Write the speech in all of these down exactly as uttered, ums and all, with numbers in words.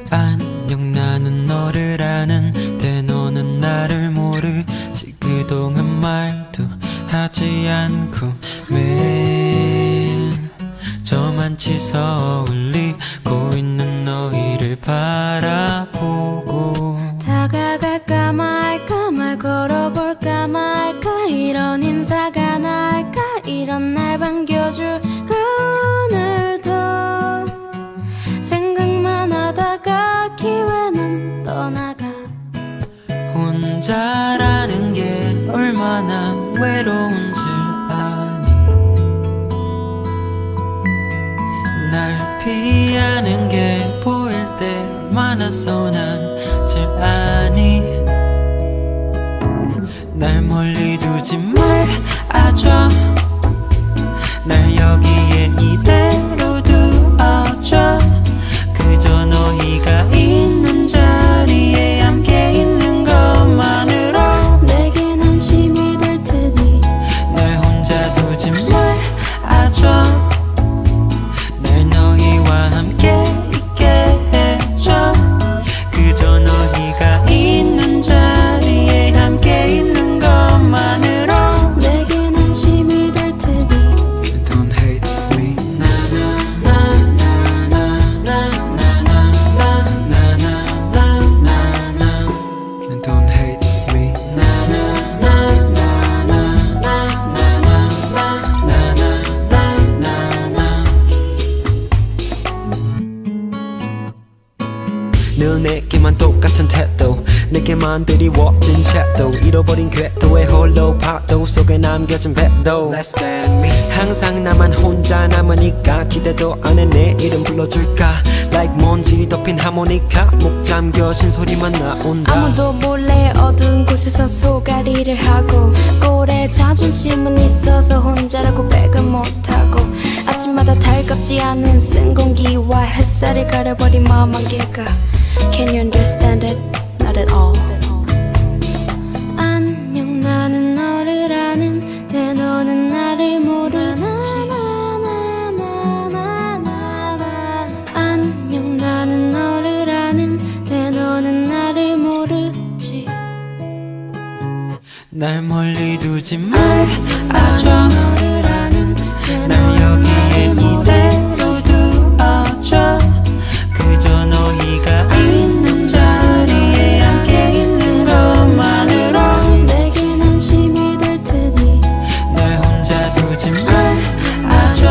안녕 나는 너를 아는데 너는 나를 모르지. 그동안 말도 하지 않고 매일 저만치 서울리고 있는 너희를 바라보고 다가갈까 말까 말 걸어볼까 말까 이런 인사가 나을까 이런 날 반겨줄까 오늘도 생각만 하다가 기회는 떠나가. 혼자라는 게 얼마나 외로운지 아니. 날 피하는 게 보일 때 얼마나 서운한지 아니. 날 멀리 두지 말아줘. 날 여기에 이대로 두어줘. 그저 너희가 있는 자리에 함께 있는 것만으로 내겐 안심이 될 테니 날 혼자 두지 말아줘. 날 너희와 함께 있게 해줘. 그저 너희가 있는 자리에 함께 있는 것만으로 내겐 안심이 될 테니. Don't hate me. Don't hate me. 늘 내게만 똑같은 태도, 내게만 드리워진 샷도, 잃어버린 궤도에 홀로 파도 속에 남겨진 배도. Less than me. 항상 나만 혼자 남으니까 기대도 안 해 내 이름 불러줄까. Like 먼지 덮인 하모니카 목 잠겨진 소리만 나온다. 아무도 몰래 어두운 곳에서 소가리를 하고 꼴에 자존심은 있어서 혼자라고 고백은 못하고 아침마다 달갑지 않은 쓴 공기와 햇살을 가려버린 마음 안개가. Can you understand it? Not at all. 안녕 나는 너를 아는데 너는 나를 모르지. 안녕 나는 너를 아는데 너는 나를 모르지. 날 멀리 두지 말아줘. 날 여기에 이대로 두어줘. 그저 너희가 있는 자리에 함께 있는 것만으로 내겐 안심이 될 테니 날 혼자 두지 말아줘.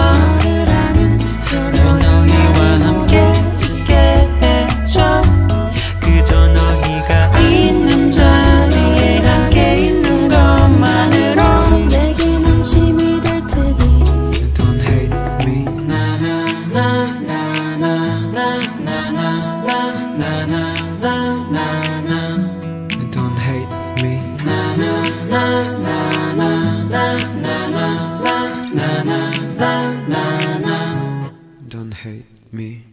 날 너희와 함께 있게 해줘. 그저 너희가 있는 자리에 함께 있는 것만으로 내겐 안심이 될 테니. Don't hate me. Don't hate me. Don't hate me.